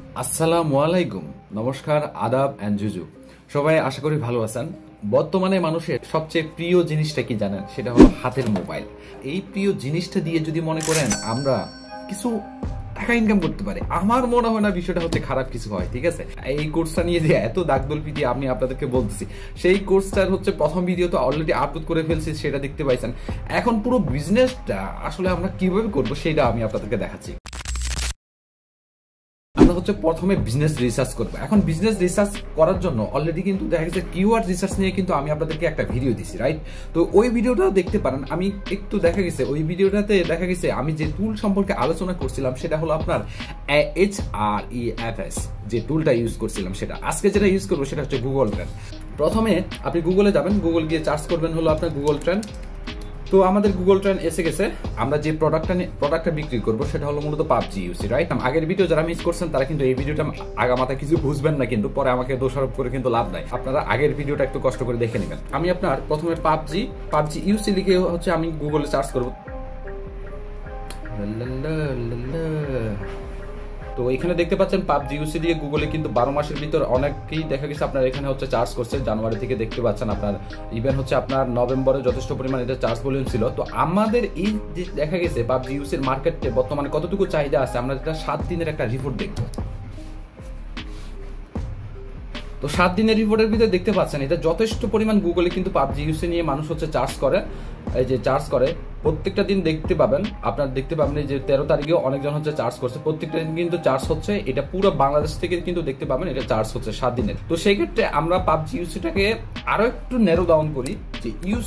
আসসালামু আলাইকুম, নমস্কার, আদাব এন্ড জুজু। সবাই আশা করি ভালো আছেন। বর্তমানে মানুষের সবচেয়ে প্রিয় জিনিসটা কি জানেন? সেটা হলো হাতের মোবাইল। এই প্রিয় জিনিসটা দিয়ে যদি মনে করেন আমরা কিছু টাকা ইনকাম করতে পারি, আমার মনে হয় না বিষয়টা হচ্ছে খারাপ কিছু হয়। ঠিক আছে, এই কোর্সটা নিয়ে যে এত দাগদলপি দিয়ে আমি আপনাদেরকে বলতেছি, সেই কোর্সটার হচ্ছে প্রথম ভিডিও তো অলরেডি আপলোড করে ফেলছি, সেটা দেখতে পাইছেন। এখন পুরো বিজনেসটা আসলে আমরা কিভাবে করবো সেটা আমি আপনাদেরকে দেখাচ্ছি। আমরা হচ্ছে প্রথমে বিজনেস রিসার্চ করবো। এখন বিজনেস রিসার্চ করার জন্য অলরেডি কিন্তু দেখা গেছে কিওয়ার্ড রিসার্চ নিয়ে কিন্তু আমি আপনাদেরকে একটা ভিডিও দিছি, রাইট? তো ওই ভিডিওটাও দেখতে পারেন। আমি একটু দেখা গেছে ওই ভিডিওটাতে দেখা গেছে আমি যে টুল সম্পর্কে আলোচনা করছিলাম সেটা হলো আপনার HREFS যে টুলটা ইউজ করছিলাম, সেটা আজকে যেটা ইউজ করবো সেটা হচ্ছে গুগল ট্রেন্ড। প্রথমে আপনি গুগলে যাবেন, গুগল গিয়ে সার্চ করবেন হলো আপনার গুগল ট্রেন্ড। তো আমাদের গুগল ট্রেন্ড এসে গেছে। আমরা যে প্রোডাক্টটা বিক্রি করবো সেটা হলো মূলত পাবজি ইউসি, রাইট? আগের ভিডিও যারা মিস করছেন তারা কিন্তু এই ভিডিওটা আগামাথা কিছু বুঝবেন না, কিন্তু পরে আমাকে দোষারোপ করে কিন্তু লাভ নাই। আপনারা আগের ভিডিওটা একটু কষ্ট করে দেখে নেবেন। আমি আপনার প্রথমে পাবজি ইউসি লিখে হচ্ছে আমি গুগলে সার্চ করবো। তো এখানে দেখতে পাচ্ছেন পাবজি ইউসি দিয়ে গুগলে কিন্তু 12 মাসের ভিতর অনেকেই দেখা গেছে আপনার এখানে হচ্ছে চার্জ করছে। জানুয়ারি থেকে দেখতে পাচ্ছেন আপনার, ইভেন হচ্ছে আপনার নভেম্বরে যথেষ্ট পরিমাণ এটা চার্জ ভলিউম ছিল। তো আমাদের এই যে দেখা গেছে পাবজি ইউসির মার্কেটে বর্তমানে কতটুকু চাহিদা আছে, আমরা যেটা 7 দিনের একটা রিপোর্ট দেখবো। তো 7 দিনের রিপোর্টের ভিতরে দেখতে পাচ্ছেন এটা যথেষ্ট পরিমাণ গুগলে কিন্তু পাবজি ইউসি নিয়ে মানুষ হচ্ছে চার্জ করে। এই যে চার্জ করে প্রত্যেকটা দিন দেখতে পাবেন, আপনার দেখতে পাবেন যে 13 তারিখেও অনেকজন হচ্ছে চার্জ করছে। প্রত্যেকটা দিন কিন্তু চার্জ হচ্ছে, এটা পুরো বাংলাদেশ থেকে কিন্তু দেখতে পাবেন এটা চার্জ হচ্ছে 7 দিনের। তো সেই ক্ষেত্রে আমরা পাবজি ইউসিটাকে আরো একটু ন্যারো ডাউন করি যে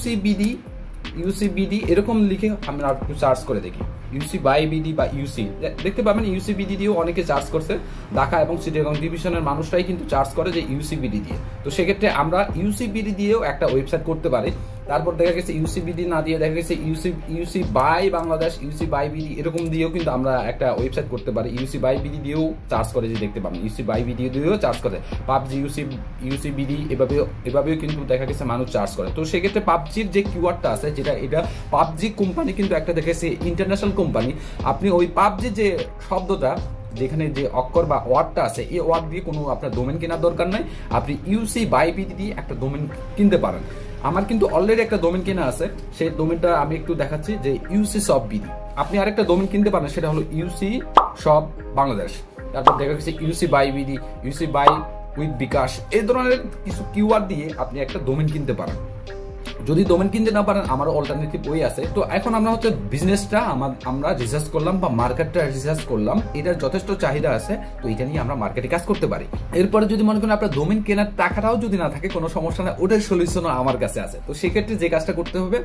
ইউসিবিডি এরকম লিখে আমরা একটু চার্জ করে দেখি। ইউসি বাই বিডি বা ইউসি দেখতে পাবেন ইউসিবিডি দিয়েও অনেকে চার্জ করছে। ঢাকা এবং চিটাগং ডিভিশনের মানুষরাই কিন্তু চার্জ করে যে ইউসিবিডি দিয়ে। তো সেক্ষেত্রে আমরা ইউসিবিডি দিয়েও একটা ওয়েবসাইট করতে পারি। তারপর দেখা গেছে ইউসিবিডি না দিয়ে দেখা গেছে UC buy Bangladesh, UC buy BD এরকম দিয়েও কিন্তু আমরা একটা ওয়েবসাইট করতে পারি। ইউসি বাই বিডি দিয়েও চার্জ করে যে দেখতে পাবেন, ইউসি বাই বিডি দিয়েও চার্জ করে। পাবজি ইউসিবিডি এভাবেও কিন্তু দেখা গেছে মানুষ চার্জ করে। তো সেক্ষেত্রে পাবজির যে কিওয়ার্ডটা আছে, যেটা এটা পাবজি কোম্পানি কিন্তু একটা দেখেছে ইন্টারন্যাশনাল কোম্পানি। আপনি ওই পাবজি যে শব্দটা যেখানে যে অক্ষর বা ওয়ার্ডটা আছে, এই ওয়ার্ড দিয়ে কোনো আপনার ডোমেন কেনার দরকার নাই। আপনি ইউসি বাই বিডি দিয়ে একটা ডোমেন কিনতে পারেন। আমার কিন্তু অলরেডি একটা ডোমেন কেনা আছে, সেই ডোমেনটা আমি একটু দেখাচ্ছি যে ইউসি সব বিডি। আপনি আরেকটা ডোমেন কিনতে পারেন, সেটা হলো ইউসি সব বাংলাদেশ। তারপর দেখা গেছে UC buy BD, UC buy with bKash, এই ধরনের কিছু কিওয়ার্ড দিয়ে আপনি একটা ডোমেন কিনতে পারেন। যদি ডোমেন কিনতে না পারেন আমারও অল্টারনেটিভ ওয়ে আছে। তো এখন আমরা হচ্ছে বিজনেসটা আমরা রিসার্চ করলাম বা মার্কেটটা রিসার্চ করলাম, এটার যথেষ্ট চাহিদা আছে, তো এটা নিয়ে আমরা মার্কেটে কাজ করতে পারি। এরপরে যদি মনে করেন আপনার ডোমেন কেনার টাকাটাও যদি না থাকে, কোনো সমস্যা না, ওটার সলিউশনও আমার কাছে আছে। তো সেক্ষেত্রে যে কাজটা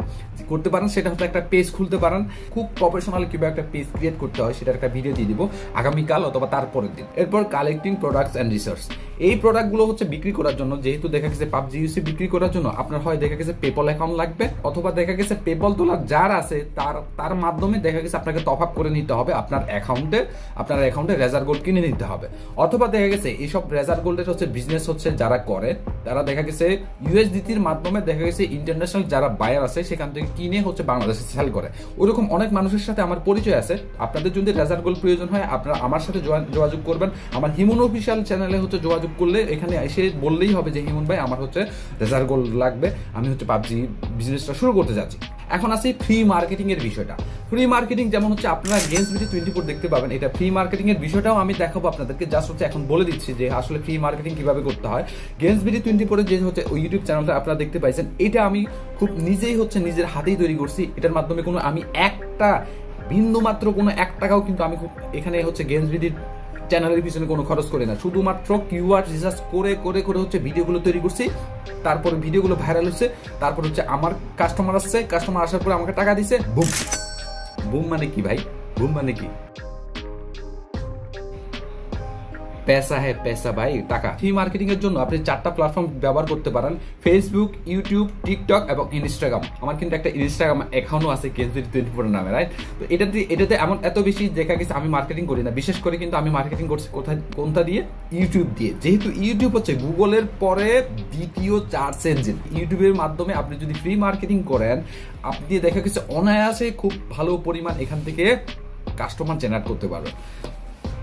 করতে পারেন সেটা হচ্ছে একটা পেজ খুলতে পারেন। খুব প্রফেশনাল কিভাবে একটা পেজ ক্রিয়েট করতে হয় সেটার একটা ভিডিও দিয়ে দিব আগামীকাল অথবা তারপরের দিন। এরপর কালেক্টিং প্রোডাক্টস অ্যান্ড রিসার্চ, এই প্রোডাক্টগুলো হচ্ছে বিক্রি করার জন্য, যেহেতু দেখা গেছে পাবজি ইউসি বিক্রি করার জন্য আপনার হয় দেখা গেছে পেপল অ্যাকাউন্ট লাগবে, অথবা দেখা গেছে পেপল তোলার যার আছে তার মাধ্যমে দেখা গেছে আপনাকে টপ আপ করে নিতে হবে আপনার অ্যাকাউন্টে রেজার গোল্ড কিনে নিতে হবে। অথবা দেখা গেছে এইসব রেজার গোল্ডের হচ্ছে বিজনেস হচ্ছে যারা করে, তারা দেখা গেছে ইউএসডিটির মাধ্যমে দেখা গেছে ইন্টারন্যাশনাল যারা বায়ার আছে সেখান থেকে কিনে হচ্ছে বাংলাদেশে সেল করে। ওইরকম অনেক মানুষের সাথে আমার পরিচয় আছে। আপনাদের যদি রেজার গোল্ড প্রয়োজন হয় আপনারা আমার সাথে যোগাযোগ করবেন। আমার হিমুন অফিসিয়াল চ্যানেলে হচ্ছে যোগাযোগ করলে এখানে এসে বললেই হবে যে হিমুন ভাই আমার হচ্ছে রেজার গোল্ড লাগবে, আমি হচ্ছে পাবজি বিজনেসটা শুরু করতে যাচ্ছি। এখন আসি ফ্রি মার্কেটিং এর বিষয়টা। ফ্রি মার্কেটিং যেমন হচ্ছে আপনারা গেমস ভিডিও 24 দেখতে পাবেন, এটা ফ্রি মার্কেটিং এর বিষয়টাও আমি দেখাবো আপনাদেরকে। জাস্ট হচ্ছে এখন বলে দিচ্ছি যে আসলে ফ্রি মার্কেটিং কিভাবে করতে হয়। গেমস ভিডিও 24 যে হচ্ছে ওই ইউটিউব চ্যানেলটা আপনারা দেখতে পাইছেন, এটা আমি খুব নিজেই হচ্ছে নিজের হাতেই তৈরি করছি। এটার মাধ্যমে কোনো আমি একটা বিন্দু মাত্র কোনো 1 টাকাও কিন্তু আমি এখানে হচ্ছে গেমস ভিডিও চ্যানেলের পিছনে কোনো খরচ করে না, শুধুমাত্র কিওয়ার্ড রিসার্চ করে হচ্ছে ভিডিওগুলো তৈরি করছি। তারপর ভিডিওগুলো ভাইরাল হচ্ছে, তারপর হচ্ছে আমার কাস্টমার আসছে, কাস্টমার আসার পরে আমাকে টাকা দিছে। বুম বুম মানে কি ভাই? বুম মানে কি? পেসা হ্যাঁ পেসা ভাই, টাকা। ফ্রি মার্কেটিং এর জন্য আপনি 4টা প্ল্যাটফর্ম ব্যবহার করতে পারেন, ফেসবুক, ইউটিউব, টিকটক এবং ইনস্টাগ্রাম। আমার কিন্তু একটা ইনস্টাগ্রাম অ্যাকাউন্টও আছে কেজরি24 নামে, রাইট? তো এটাতে এমন এত বেশি দেখা গেছে আমি মার্কেটিং করি না, বিশেষ করে কিন্তু আমি মার্কেটিং করছি কোনটা দিয়ে? ইউটিউব দিয়ে। যেহেতু ইউটিউব হচ্ছে গুগলের পরে দ্বিতীয় সার্চ ইঞ্জিন, ইউটিউবের মাধ্যমে আপনি যদি ফ্রি মার্কেটিং করেন, আপনি দেখা গেছে অনায়াসে খুব ভালো পরিমাণ এখান থেকে কাস্টমার জেনারেট করতে পারবেন।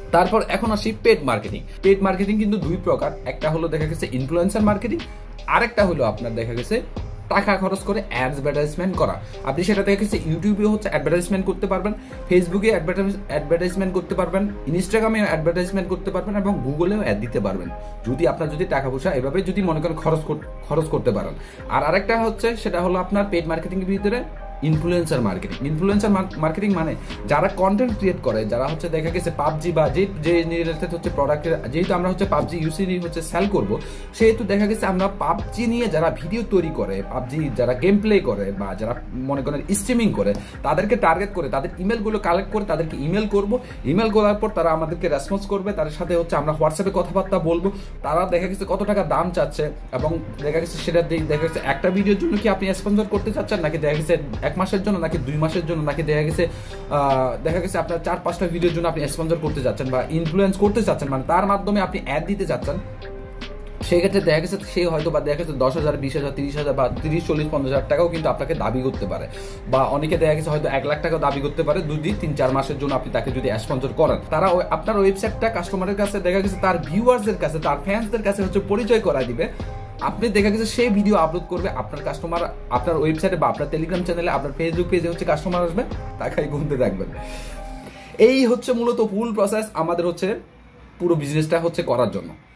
তারপর এখন আসি পেড মার্কেটিং। পেড মার্কেটিং কিন্তু দুই প্রকার, একটা হলো দেখা গেছে ইনফ্লুয়েন্সার মার্কেটিং, আরেকটা হলো আপনার দেখা গেছে টাকা খরচ করে অ্যাডভার্টাইজমেন্ট করা। আপনি সেটা দেখা গেছে ইউটিউবে হচ্ছে অ্যাডভার্টাইজমেন্ট করতে পারবেন, ফেসবুকে অ্যাডভার্টাইজমেন্ট করতে পারবেন, ইনস্টাগ্রামে অ্যাডভার্টাইজমেন্ট করতে পারবেন এবং গুগলেও অ্যাড দিতে পারবেন, যদি আপনার যদি টাকা পয়সা এভাবে যদি মনে করেন খরচ করতে পারেন। আর আরেকটা হচ্ছে সেটা হলো আপনার পেড মার্কেটিং এর ভিতরে ইনফ্লুয়েন্সার মার্কেটিং। ইনফ্লুয়েন্সার মার্কেটিং মানে যারা কন্টেন্ট ক্রিয়েট করে, যারা হচ্ছে দেখা গেছে পাবজি বা যে রিলেটেড হচ্ছে প্রোডাক্টের, যেহেতু আমরা হচ্ছে পাবজি ইউসি হচ্ছে সেল করব, সেহেতু দেখা গেছে আমরা পাবজি নিয়ে যারা ভিডিও তৈরি করে, পাবজি যারা গেম প্লে করে বা যারা মনে করেন স্ট্রিমিং করে, তাদেরকে টার্গেট করে তাদের ইমেলগুলো কালেক্ট করে তাদেরকে ইমেল করব। ইমেল করার পর তারা আমাদেরকে রেসপন্স করবে, তাদের সাথে হচ্ছে আমরা হোয়াটসঅ্যাপে কথাবার্তা বলবো, তারা দেখা গেছে কত টাকা দাম চাচ্ছে এবং দেখা গেছে সেটা দেখা গেছে একটা ভিডিওর জন্য কি আপনি স্পন্সর করতে চাচ্ছেন, নাকি দেখা গেছে 1 মাসের জন্য, নাকি 2 মাসের জন্য, নাকি দেখা গেছে আপনার 4-5টা ভিডিওর জন্য আপনি স্পন্সর করতে যাচ্ছেন বা ইনফ্লুয়েন্স করতে চাচ্ছেন, মানে তার মাধ্যমে আপনি অ্যাড দিতে চাচ্ছেন। সেক্ষেত্রে দেখা গেছে সে হয়তো বা দেখা গেছে 10,000, 20,000, 30,000 বা 30, 40, 50,000 টাকাও কিন্তু আপনাকে দাবি করতে পারে, বা অনেকে দেখা গেছে হয়তো 1 লাখ টাকাও দাবি করতে পারে 2-3-4 মাসের জন্য আপনি তাকে যদি স্পন্সর করেন। তারা আপনার ওয়েবসাইটটা কাস্টমারের কাছে দেখা গেছে তার ভিউয়ার্সদের কাছে, তার ফ্যান্সদের কাছে হচ্ছে পরিচয় করা দিবে। আপনি দেখা গেছে সেই ভিডিও আপলোড করবে, আপনার কাস্টমার আপনার ওয়েবসাইটে বা আপনার টেলিগ্রাম চ্যানেলে, আপনার ফেসবুক পেজে হচ্ছে কাস্টমার আসবে, টাকাই গুনতে থাকবেন। এই হচ্ছে মূলত ফুল প্রসেস আমাদের হচ্ছে পুরো বিজনেসটা হচ্ছে করার জন্য।